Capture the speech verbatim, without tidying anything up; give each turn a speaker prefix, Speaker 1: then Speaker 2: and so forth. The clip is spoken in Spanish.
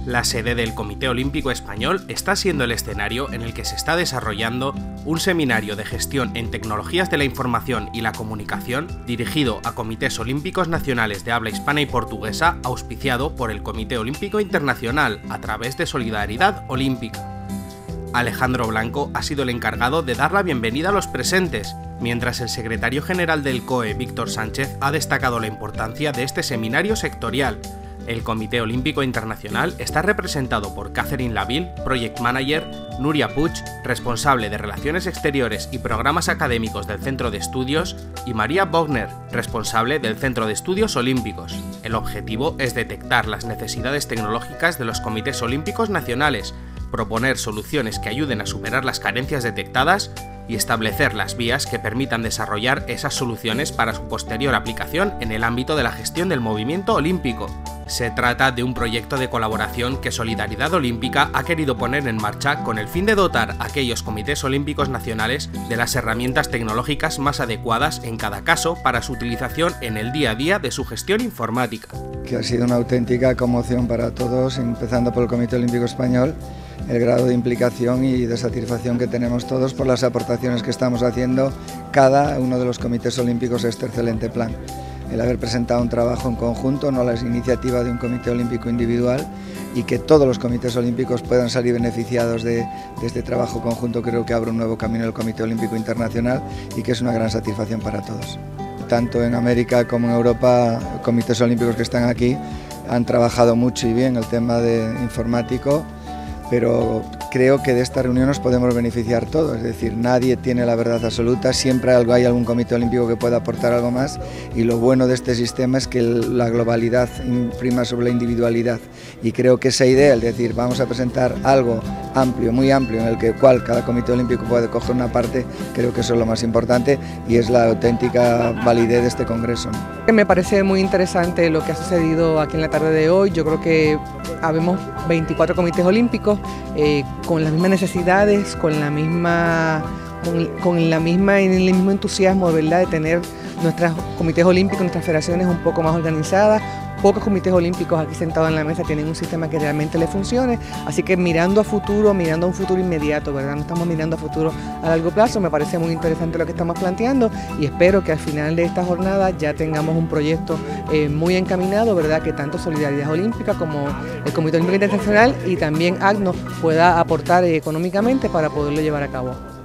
Speaker 1: La sede del Comité Olímpico Español está siendo el escenario en el que se está desarrollando un seminario de gestión en tecnologías de la información y la comunicación dirigido a comités olímpicos nacionales de habla hispana y portuguesa, auspiciado por el Comité Olímpico Internacional a través de Solidaridad Olímpica. Alejandro Blanco ha sido el encargado de dar la bienvenida a los presentes, mientras el secretario general del C O E, Víctor Sánchez, ha destacado la importancia de este seminario sectorial. El Comité Olímpico Internacional está representado por Catherine Laville, Project Manager, Nuria Puig, responsable de Relaciones Exteriores y Programas Académicos del Centro de Estudios, y María Bogner, responsable del Centro de Estudios Olímpicos. El objetivo es detectar las necesidades tecnológicas de los comités olímpicos nacionales, proponer soluciones que ayuden a superar las carencias detectadas y establecer las vías que permitan desarrollar esas soluciones para su posterior aplicación en el ámbito de la gestión del movimiento olímpico. Se trata de un proyecto de colaboración que Solidaridad Olímpica ha querido poner en marcha con el fin de dotar a aquellos comités olímpicos nacionales de las herramientas tecnológicas más adecuadas en cada caso para su utilización en el día a día de su gestión informática.
Speaker 2: Que ha sido una auténtica conmoción para todos, empezando por el Comité Olímpico Español, el grado de implicación y de satisfacción que tenemos todos por las aportaciones que estamos haciendo cada uno de los comités olímpicos a este excelente plan. El haber presentado un trabajo en conjunto, no la iniciativa de un comité olímpico individual, y que todos los comités olímpicos puedan salir beneficiados de, de este trabajo conjunto, creo que abre un nuevo camino del Comité Olímpico Internacional y que es una gran satisfacción para todos. Tanto en América como en Europa, comités olímpicos que están aquí han trabajado mucho y bien el tema de informático, pero creo que de esta reunión nos podemos beneficiar todos, es decir, nadie tiene la verdad absoluta, siempre hay algún comité olímpico que pueda aportar algo más, y lo bueno de este sistema es que la globalidad prima sobre la individualidad, y creo que esa idea, es decir, vamos a presentar algo amplio, muy amplio, en el que cual cada comité olímpico puede coger una parte, creo que eso es lo más importante y es la auténtica validez de este congreso, ¿no?
Speaker 3: Me parece muy interesante lo que ha sucedido aquí en la tarde de hoy. Yo creo que habemos veinticuatro comités olímpicos eh, con las mismas necesidades, con la misma, con, con la misma, el mismo entusiasmo, ¿verdad?, de tener nuestros comités olímpicos, nuestras federaciones un poco más organizadas. Pocos comités olímpicos aquí sentados en la mesa tienen un sistema que realmente les funcione, así que mirando a futuro, mirando a un futuro inmediato, ¿verdad? No estamos mirando a futuro a largo plazo. Me parece muy interesante lo que estamos planteando y espero que al final de esta jornada ya tengamos un proyecto eh, muy encaminado, ¿verdad?, que tanto Solidaridad Olímpica como el Comité Olímpico Internacional y también A C N O pueda aportar eh, económicamente para poderlo llevar a cabo.